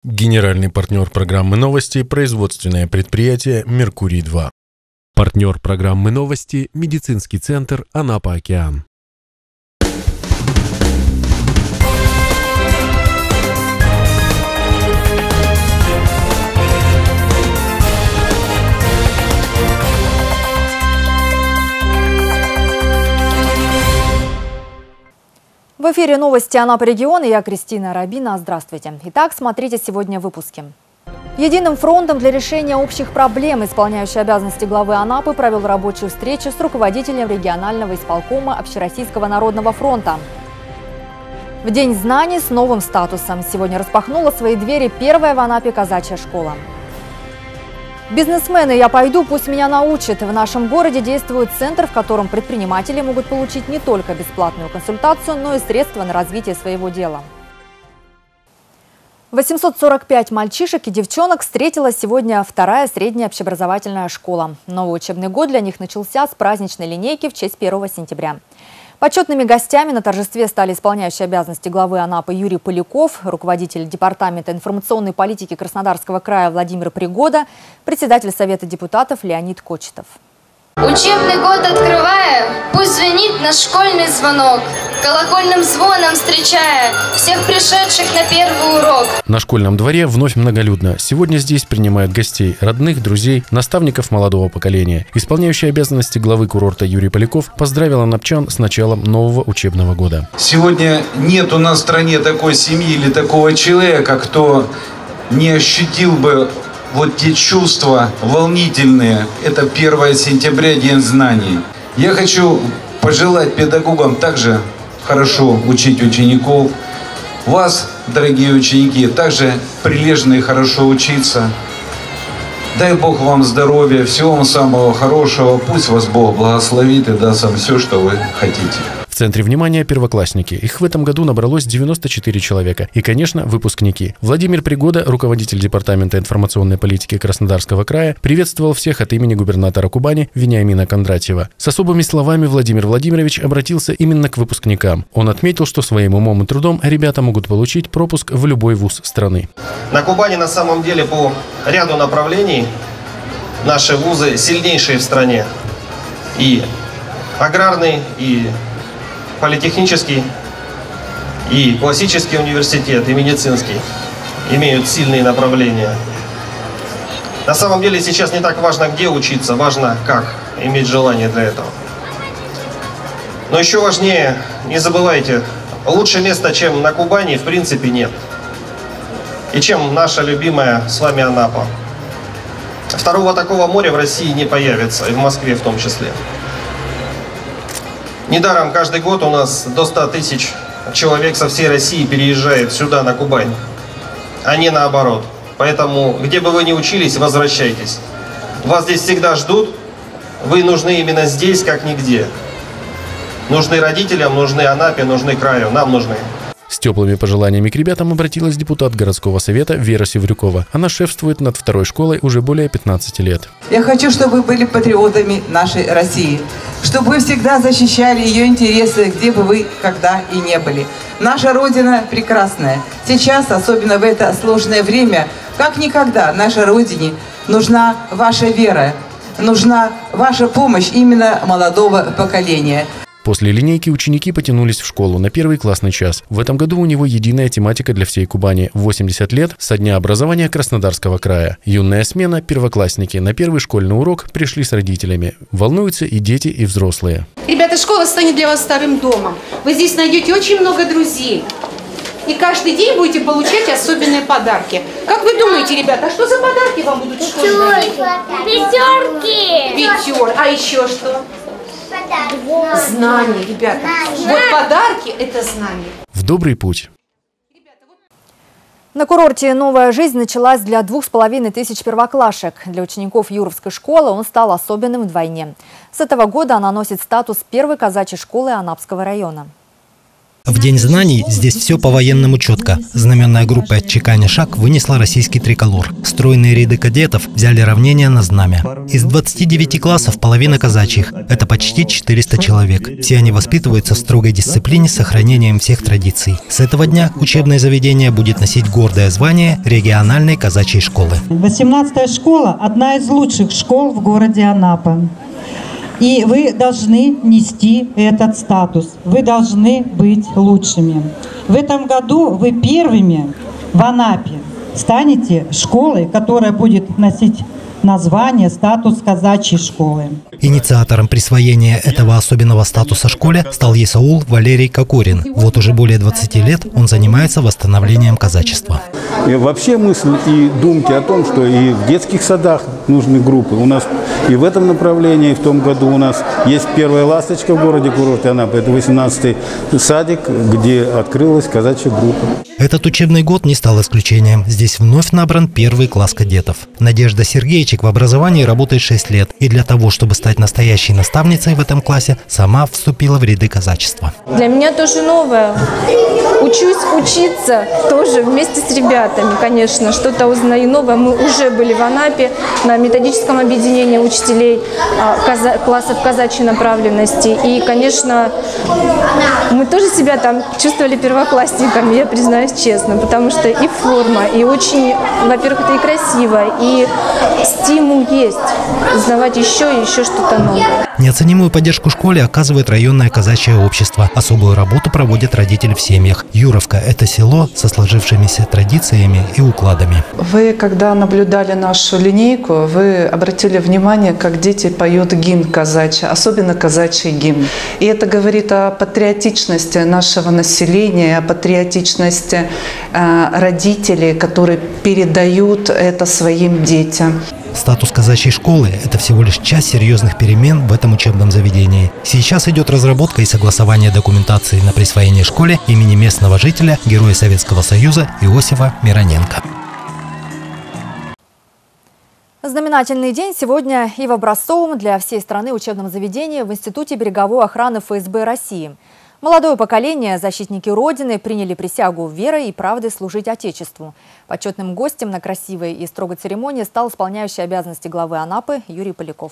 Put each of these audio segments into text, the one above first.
Генеральный партнер программы «Новости» – производственное предприятие «Меркурий-2». Партнер программы «Новости» – медицинский центр «Анапа-Океан». В эфире новости Анапа-региона. Я Кристина Рабина. Здравствуйте. Итак, смотрите сегодня в выпуске. Единым фронтом для решения общих проблем исполняющий обязанности главы Анапы провел рабочую встречу с руководителем регионального исполкома Общероссийского народного фронта. В День знаний с новым статусом сегодня распахнула свои двери первая в Анапе казачья школа. Бизнесмены «Я пойду, пусть меня научат». В нашем городе действует центр, в котором предприниматели могут получить не только бесплатную консультацию, но и средства на развитие своего дела. 845 мальчишек и девчонок встретила сегодня вторая средняя общеобразовательная школа. Новый учебный год для них начался с праздничной линейки в честь 1 сентября. Почетными гостями на торжестве стали исполняющий обязанности главы Анапы Юрий Поляков, руководитель Департамента информационной политики Краснодарского края Владимир Пригода, председатель Совета депутатов Леонид Кочетов. Учебный год открывая, пусть звенит наш школьный звонок, колокольным звоном встречая всех пришедших на первый урок. На школьном дворе вновь многолюдно. Сегодня здесь принимают гостей, родных, друзей, наставников молодого поколения. Исполняющий обязанности главы курорта Юрий Поляков поздравил анапчан с началом нового учебного года. Сегодня нет у нас в стране такой семьи или такого человека, кто не ощутил бы вот те чувства волнительные. Это 1 сентября, День знаний. Я хочу пожелать педагогам также хорошо учить учеников. Вас, дорогие ученики, также прилежно и хорошо учиться. Дай Бог вам здоровья, всего вам самого хорошего. Пусть вас Бог благословит и даст вам все, что вы хотите. В центре внимания первоклассники. Их в этом году набралось 94 человека. И, конечно, выпускники. Владимир Пригода, руководитель Департамента информационной политики Краснодарского края, приветствовал всех от имени губернатора Кубани Вениамина Кондратьева. С особыми словами Владимир Владимирович обратился именно к выпускникам. Он отметил, что своим умом и трудом ребята могут получить пропуск в любой вуз страны. На Кубани на самом деле по ряду направлений наши вузы сильнейшие в стране. И аграрный, и политехнический, и классический университет, и медицинский имеют сильные направления. На самом деле сейчас не так важно, где учиться, важно как, иметь желание для этого. Но еще важнее, не забывайте, лучше места, чем на Кубани, в принципе нет. И чем наша любимая с вами Анапа. Второго такого моря в России не появится, и в Москве в том числе. Недаром каждый год у нас до 100 тысяч человек со всей России переезжает сюда, на Кубань, а не наоборот. Поэтому, где бы вы ни учились, возвращайтесь. Вас здесь всегда ждут, вы нужны именно здесь, как нигде. Нужны родителям, нужны Анапе, нужны краю, нам нужны. С теплыми пожеланиями к ребятам обратилась депутат городского совета Вера Севрюкова. Она шефствует над второй школой уже более 15 лет. Я хочу, чтобы вы были патриотами нашей России, чтобы вы всегда защищали ее интересы, где бы вы когда и не были. Наша Родина прекрасная. Сейчас, особенно в это сложное время, как никогда нашей Родине нужна ваша вера, нужна ваша помощь именно молодого поколения. После линейки ученики потянулись в школу на первый классный час. В этом году у него единая тематика для всей Кубани. 80 лет со дня образования Краснодарского края. Юная смена, первоклассники на первый школьный урок пришли с родителями. Волнуются и дети, и взрослые. Ребята, школа станет для вас вторым домом. Вы здесь найдете очень много друзей. И каждый день будете получать особенные подарки. Как вы думаете, ребята, что за подарки вам будут в школе дарить? Пятерки. А еще что? Знания, ребята. Вот подарки – это знания. В добрый путь. На курорте новая жизнь началась для 2500 первоклашек. Для учеников Юровской школы он стал особенным вдвойне. С этого года она носит статус первой казачьей школы Анапского района. В День знаний здесь все по-военному четко. Знаменная группа «Чеканя шаг» вынесла российский триколор. Стройные ряды кадетов взяли равнение на знамя. Из 29 классов половина казачьих. Это почти 400 человек. Все они воспитываются в строгой дисциплине с сохранением всех традиций. С этого дня учебное заведение будет носить гордое звание региональной казачьей школы. 18-я школа – одна из лучших школ в городе Анапа. И вы должны нести этот статус, вы должны быть лучшими. В этом году вы первыми в Анапе станете школой, которая будет носить название, статус казачьей школы. Инициатором присвоения этого особенного статуса школе стал есаул Валерий Кокорин. Вот уже более 20 лет он занимается восстановлением казачества. И вообще мысль и думки о том, что и в детских садах нужны группы. У нас и в этом направлении в том году у нас есть первая ласточка в городе курорте Анапа. Это 18-й садик, где открылась казачья группа. Этот учебный год не стал исключением. Здесь вновь набран первый класс кадетов. Надежда Сергеевич в образовании работает 6 лет. И для того, чтобы стать настоящей наставницей в этом классе, сама вступила в ряды казачества. Для меня тоже новое. Учусь учиться тоже вместе с ребятами, конечно. Что-то узнаю новое. Мы уже были в Анапе на методическом объединении учителей классов казачьей направленности. И, конечно, мы тоже себя там чувствовали первоклассниками, я признаюсь честно. Потому что и форма, и очень, во-первых, это и красиво, и стимул есть. Узнавать еще и еще что-то новое. Неоценимую поддержку школе оказывает районное казачье общество. Особую работу проводят родители в семьях. Юровка – это село со сложившимися традициями и укладами. Вы, когда наблюдали нашу линейку, вы обратили внимание, как дети поют гимн казачий, особенно казачий гимн. И это говорит о патриотичности нашего населения, о патриотичности родителей, которые передают это своим детям. Статус казачьей школы – это всего лишь часть серьезных перемен в этом учебном заведении. Сейчас идет разработка и согласование документации на присвоение школе имени местного жителя, героя Советского Союза Иосифа Мироненко. Знаменательный день сегодня и в образцовом для всей страны учебном заведении в Институте береговой охраны ФСБ России. Молодое поколение, защитники Родины, приняли присягу верой и правдой служить Отечеству. Почетным гостем на красивой и строгой церемонии стал исполняющий обязанности главы Анапы Юрий Поляков.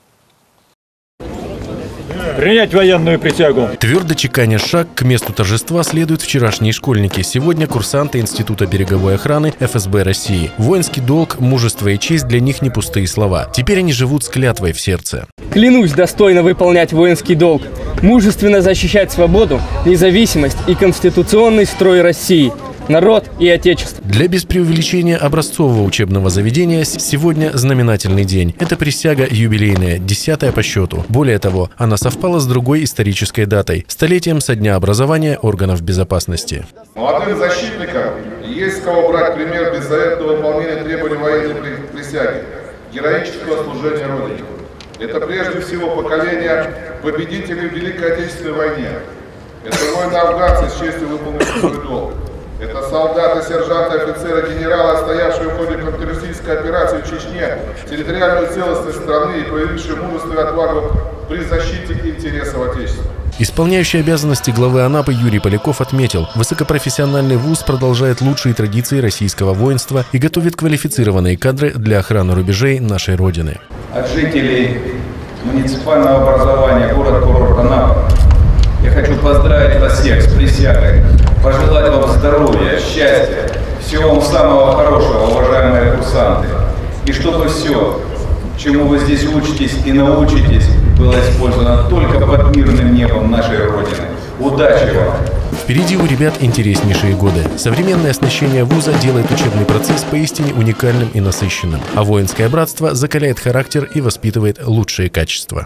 Принять военную присягу. Твердо чеканя шаг к месту торжества следуют вчерашние школьники. Сегодня курсанты Института береговой охраны ФСБ России. Воинский долг, мужество и честь для них не пустые слова. Теперь они живут с клятвой в сердце. Клянусь достойно выполнять воинский долг, мужественно защищать свободу, независимость и конституционный строй России, народ и отечество. Для без преувеличения образцового учебного заведения сегодня знаменательный день. Это присяга юбилейная, 10-я по счету. Более того, она совпала с другой исторической датой – столетием со дня образования органов безопасности. Молодым защитникам есть с кого брать пример беззаветного выполнения требований военной присяги, героического служения Родине. Это прежде всего поколение победителей в Великой Отечественной войне. Это воины-афганцы с честью выполнили свой долг. Это солдаты, сержанты, офицеры, генералы, стоявшие в ходе контртеррористической операции в Чечне, территориальную целостность страны и проявившие мужество и отвагу при защите интересов Отечества. Исполняющий обязанности главы Анапы Юрий Поляков отметил, высокопрофессиональный вуз продолжает лучшие традиции российского воинства и готовит квалифицированные кадры для охраны рубежей нашей Родины. От жителей муниципального образования город-курорт Анапа я хочу поздравить вас всех с присягой, пожелать вам здоровья, счастья, всего вам самого хорошего, уважаемые курсанты. И чтобы все, чему вы здесь учитесь и научитесь, было использовано только под мирным небом нашей Родины. Удачи вам! Впереди у ребят интереснейшие годы. Современное оснащение вуза делает учебный процесс поистине уникальным и насыщенным. А воинское братство закаляет характер и воспитывает лучшие качества.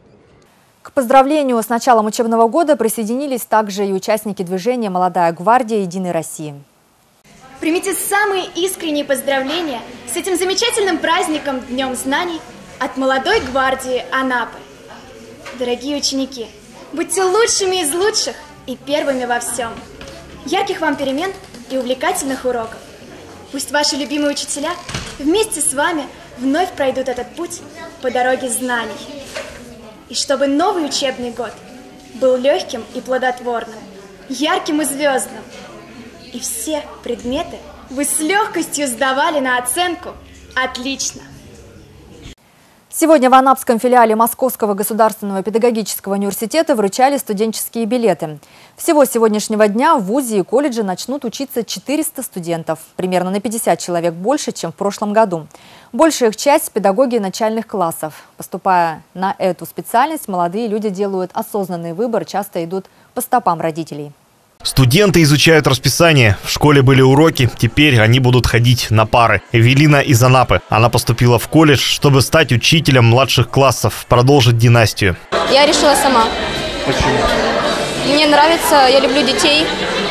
К поздравлению с началом учебного года присоединились также и участники движения «Молодая гвардия Единой России». Примите самые искренние поздравления с этим замечательным праздником Днем знаний от Молодой гвардии Анапы. Дорогие ученики, будьте лучшими из лучших и первыми во всем. Ярких вам перемен и увлекательных уроков. Пусть ваши любимые учителя вместе с вами вновь пройдут этот путь по дороге знаний. И чтобы новый учебный год был легким и плодотворным. ярким и звездным. И все предметы вы с легкостью сдавали на оценку «Отлично». Сегодня в Анапском филиале Московского государственного педагогического университета вручали студенческие билеты. Всего с сегодняшнего дня в вузе и колледже начнут учиться 400 студентов. Примерно на 50 человек больше, чем в прошлом году. Большая их часть – педагоги начальных классов. Поступая на эту специальность, молодые люди делают осознанный выбор, часто идут по стопам родителей. Студенты изучают расписание. В школе были уроки, теперь они будут ходить на пары. Эвелина из Анапы. Она поступила в колледж, чтобы стать учителем младших классов, продолжить династию. Я решила сама. Почему? Мне нравится, я люблю детей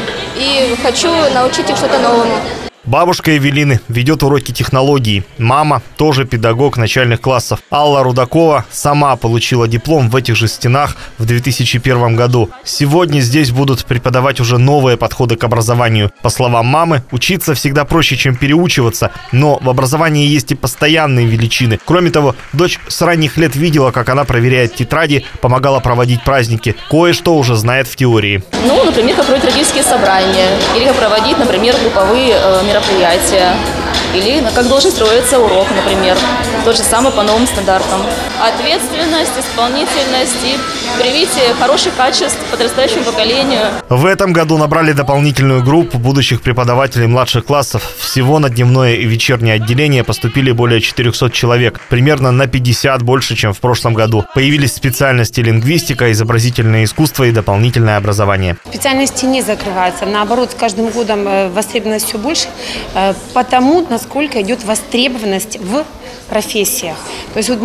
и хочу научить их что-то новому. Бабушка Эвелины ведет уроки технологий. Мама тоже педагог начальных классов. Алла Рудакова сама получила диплом в этих же стенах в 2001 году. Сегодня здесь будут преподавать уже новые подходы к образованию. По словам мамы, учиться всегда проще, чем переучиваться. Но в образовании есть и постоянные величины. Кроме того, дочь с ранних лет видела, как она проверяет тетради, помогала проводить праздники. Кое-что уже знает в теории. Ну, например, как проводить родительские собрания. Или как проводить, например, групповые мероприятия, или как должен строиться урок, например. То же самое по новым стандартам. Ответственность, исполнительность и привитие хороших качеств подрастающему поколению. В этом году набрали дополнительную группу будущих преподавателей младших классов. Всего на дневное и вечернее отделение поступили более 400 человек. Примерно на 50 больше, чем в прошлом году. Появились специальности лингвистика, изобразительное искусство и дополнительное образование. Специальности не закрываются. Наоборот, с каждым годом востребованность все больше, потому насколько идет востребованность в профессиях. То есть вот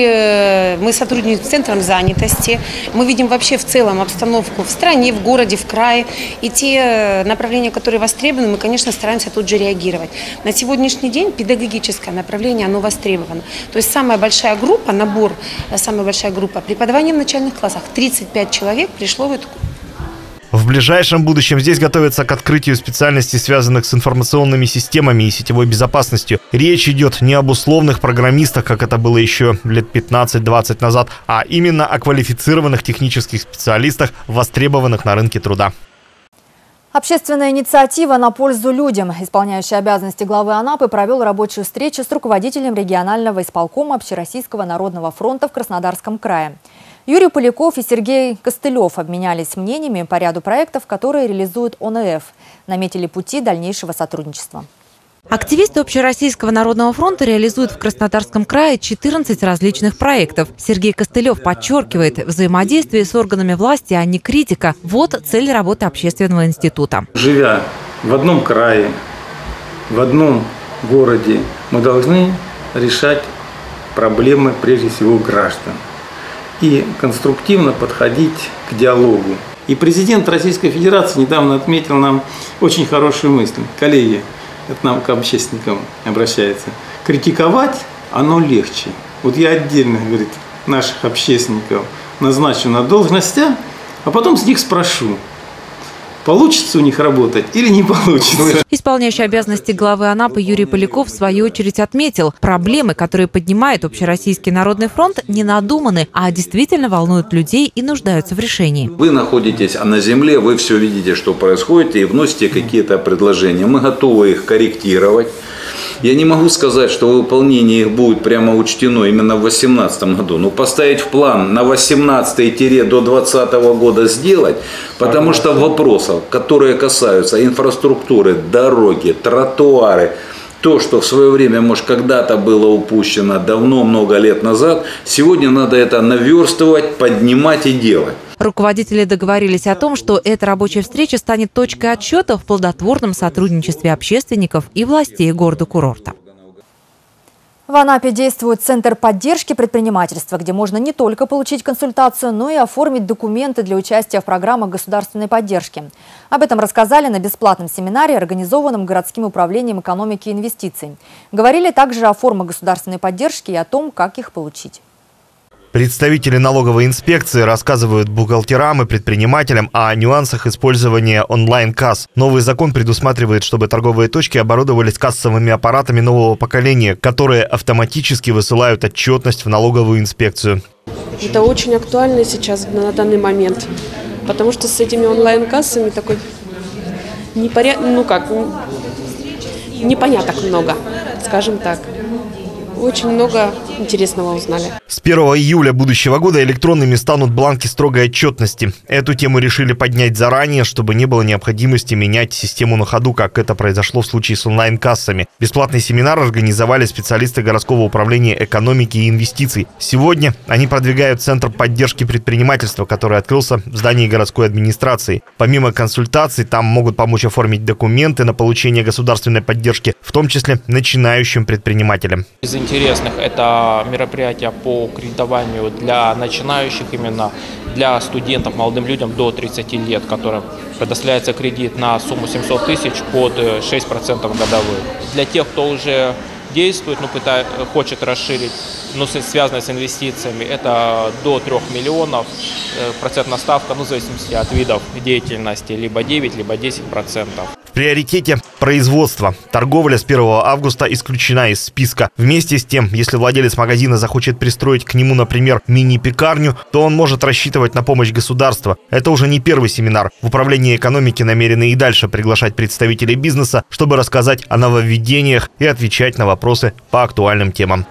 мы сотрудничаем с центром занятости, мы видим вообще в целом обстановку в стране, в городе, в крае. И те направления, которые востребованы, мы, конечно, стараемся тут же реагировать. На сегодняшний день педагогическое направление, оно востребовано. То есть самая большая группа, самая большая группа преподавания в начальных классах, 35 человек пришло в эту группу. В ближайшем будущем здесь готовятся к открытию специальностей, связанных с информационными системами и сетевой безопасностью. Речь идет не об условных программистах, как это было еще лет 15-20 назад, а именно о квалифицированных технических специалистах, востребованных на рынке труда. Общественная инициатива «На пользу людям», исполняющий обязанности главы Анапы, провел рабочую встречу с руководителем регионального исполкома Общероссийского народного фронта в Краснодарском крае. Юрий Поляков и Сергей Костылев обменялись мнениями по ряду проектов, которые реализует ОНФ. Наметили пути дальнейшего сотрудничества. Активисты Общероссийского народного фронта реализуют в Краснодарском крае 14 различных проектов. Сергей Костылев подчеркивает, взаимодействие с органами власти, а не критика – вот цель работы общественного института. Живя в одном крае, в одном городе, мы должны решать проблемы, прежде всего, граждан. И конструктивно подходить к диалогу. И президент Российской Федерации недавно отметил нам очень хорошую мысль. Коллеги, это нам к общественникам обращается. Критиковать оно легче. Вот я отдельно, говорит, наших общественников назначу на должности, а потом с них спрошу, получится у них работать или не получится. Исполняющий обязанности главы Анапы Юрий Поляков в свою очередь отметил, проблемы, которые поднимает Общероссийский народный фронт, не надуманы, а действительно волнуют людей и нуждаются в решении. Вы находитесь на земле, вы все видите, что происходит, и вносите какие-то предложения. Мы готовы их корректировать. Я не могу сказать, что выполнение их будет прямо учтено именно в 2018 году. Но поставить в план на 2018 до 2020 года сделать, потому что вопросов, которые касаются инфраструктуры, дороги, тротуары, то, что в свое время, может, когда-то было упущено давно, много лет назад, сегодня надо это наверстывать, поднимать и делать. Руководители договорились о том, что эта рабочая встреча станет точкой отсчета в плодотворном сотрудничестве общественников и властей города-курорта. В Анапе действует Центр поддержки предпринимательства, где можно не только получить консультацию, но и оформить документы для участия в программах государственной поддержки. Об этом рассказали на бесплатном семинаре, организованном городским управлением экономики и инвестиций. Говорили также о формах государственной поддержки и о том, как их получить. Представители налоговой инспекции рассказывают бухгалтерам и предпринимателям о нюансах использования онлайн-касс. Новый закон предусматривает, чтобы торговые точки оборудовались кассовыми аппаратами нового поколения, которые автоматически высылают отчетность в налоговую инспекцию. Это очень актуально сейчас на данный момент. потому что с этими онлайн-кассами такой непоняток много, скажем так. Очень много интересного узнали. С 1 июля будущего года электронными станут бланки строгой отчетности. Эту тему решили поднять заранее, чтобы не было необходимости менять систему на ходу, как это произошло в случае с онлайн-кассами. Бесплатный семинар организовали специалисты городского управления экономики и инвестиций. Сегодня они продвигают Центр поддержки предпринимательства, который открылся в здании городской администрации. Помимо консультаций, там могут помочь оформить документы на получение государственной поддержки, в том числе начинающим предпринимателям. Из интересных это мероприятия по кредитованию для начинающих, именно для студентов, молодым людям до 30 лет, которым предоставляется кредит на сумму 700 тысяч под 6% годовых. Для тех, кто уже действует, хочет расширить, связанное с инвестициями, это до 3 миллионов, процентная ставка, в зависимости от видов деятельности, либо 9, либо 10%. В приоритете производство. Торговля с 1 августа исключена из списка. Вместе с тем, если владелец магазина захочет пристроить к нему, например, мини-пекарню, то он может рассчитывать на помощь государства. Это уже не первый семинар. В управлении экономики намерены и дальше приглашать представителей бизнеса, чтобы рассказать о нововведениях и отвечать на вопросы по актуальным темам.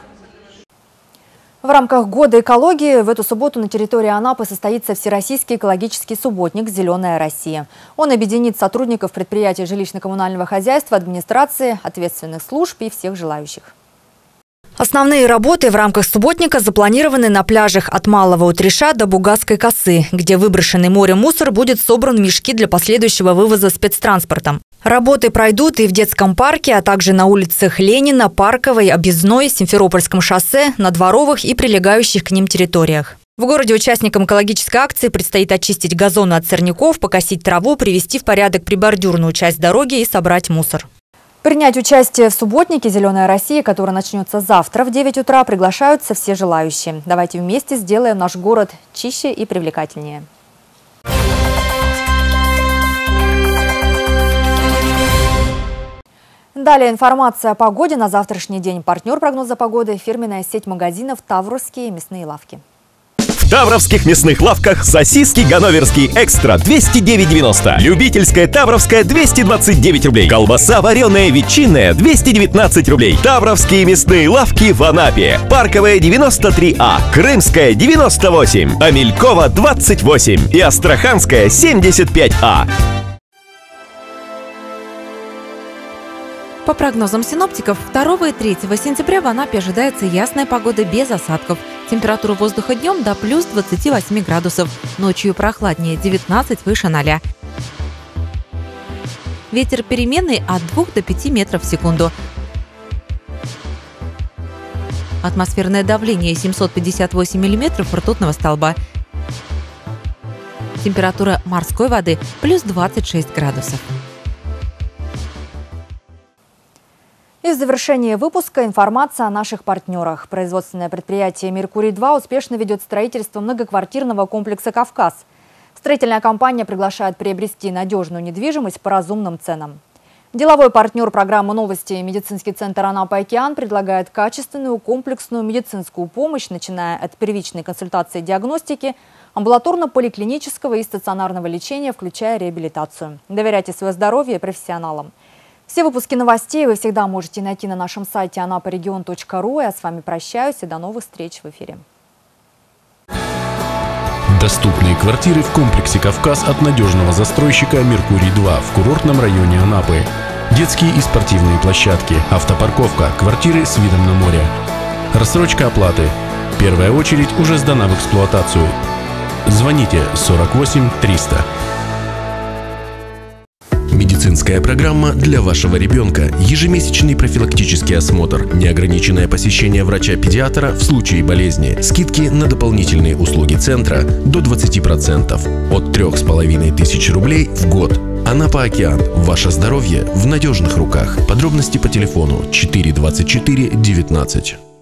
В рамках Года экологии в эту субботу на территории Анапы состоится Всероссийский экологический субботник «Зеленая Россия». Он объединит сотрудников предприятий жилищно-коммунального хозяйства, администрации, ответственных служб и всех желающих. Основные работы в рамках субботника запланированы на пляжах от Малого Утриша до Бугасской косы, где выброшенный морем мусор будет собран в мешки для последующего вывоза спецтранспортом. Работы пройдут и в детском парке, а также на улицах Ленина, Парковой, Объездной, Симферопольском шоссе, на дворовых и прилегающих к ним территориях. В городе участникам экологической акции предстоит очистить газоны от сорняков, покосить траву, привести в порядок прибордюрную часть дороги и собрать мусор. Принять участие в субботнике «Зеленая Россия», который начнется завтра в 9 утра, приглашаются все желающие. Давайте вместе сделаем наш город чище и привлекательнее. Далее информация о погоде на завтрашний день. Партнер прогноза погоды – фирменная сеть магазинов «Тавровские мясные лавки». В Тавровских мясных лавках сосиски ганноверские экстра 209,90. Любительская тавровская 229 рублей. Колбаса вареная ветчинная 219 рублей. Тавровские мясные лавки в Анапе. Парковая 93А, Крымская 98, Амелькова 28 и Астраханская 75А. По прогнозам синоптиков, 2 и 3 сентября в Анапе ожидается ясная погода без осадков. Температура воздуха днем до плюс 28 градусов, ночью прохладнее 19 выше 0. Ветер переменный от 2 до 5 метров в секунду. Атмосферное давление 758 миллиметров ртутного столба. Температура морской воды плюс 26 градусов. И в завершении выпуска информация о наших партнерах. Производственное предприятие «Меркурий-2» успешно ведет строительство многоквартирного комплекса «Кавказ». Строительная компания приглашает приобрести надежную недвижимость по разумным ценам. Деловой партнер программы «Новости» медицинский центр «Анапа-Океан» предлагает качественную комплексную медицинскую помощь, начиная от первичной консультации и диагностики, амбулаторно-поликлинического и стационарного лечения, включая реабилитацию. Доверяйте свое здоровье профессионалам. Все выпуски новостей вы всегда можете найти на нашем сайте anaparegion.ru. Я с вами прощаюсь и до новых встреч в эфире. Доступные квартиры в комплексе «Кавказ» от надежного застройщика «Меркурий-2» в курортном районе Анапы. Детские и спортивные площадки, автопарковка, квартиры с видом на море. Рассрочка оплаты. Первая очередь уже сдана в эксплуатацию. Звоните 48 300. Медицинская программа для вашего ребенка. Ежемесячный профилактический осмотр. Неограниченное посещение врача-педиатра в случае болезни. Скидки на дополнительные услуги центра до 20%. От 3500 рублей в год. Анапа-Океан. Ваше здоровье в надежных руках. Подробности по телефону 4 24 19.